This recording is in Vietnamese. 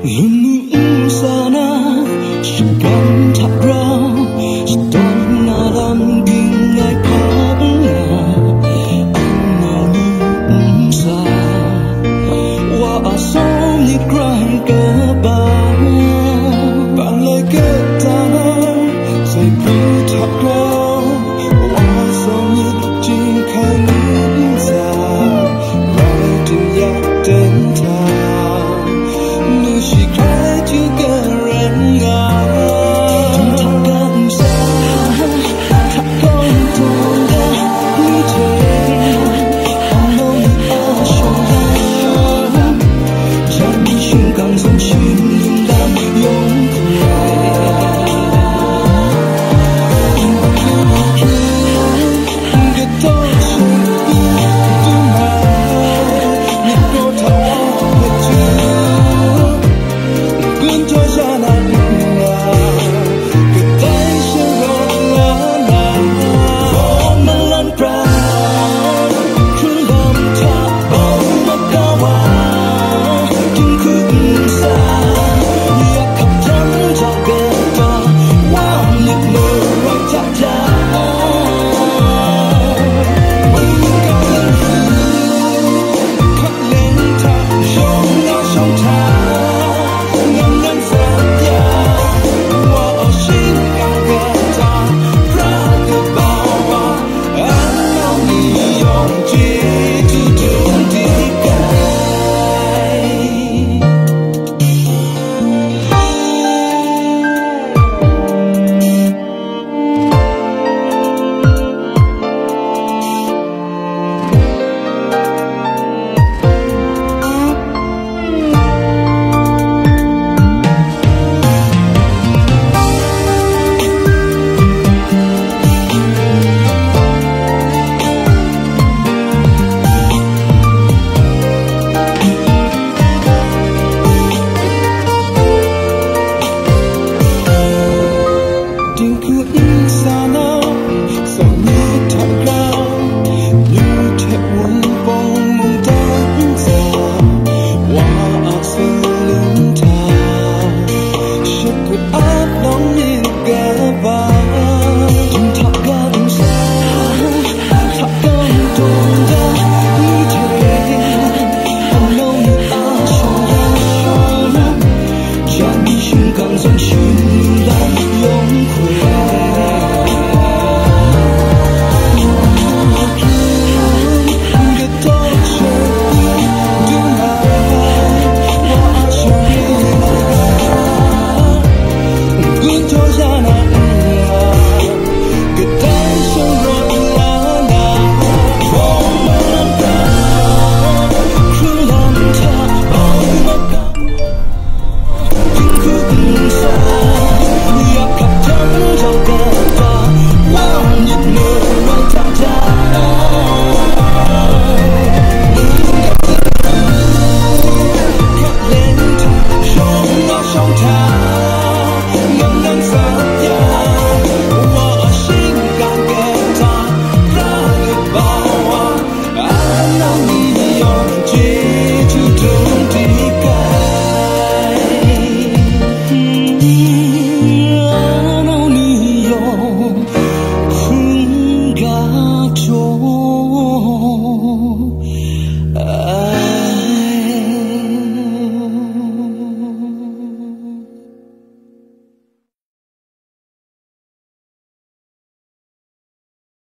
sana Segan tak rau Seton nalam gingai panga Anani umsa Wa asom ni krai ke bang Bang lai ke tanah Sai pru tak rau Wa asom ni jing khai ni umsa Rai tin yak ten ta Nu shi khai chi ke ren nga Thak gam sa Thak gom tong da Ni che Ang nong ni a shong ya Chan shung gang song shung lung lam yong cho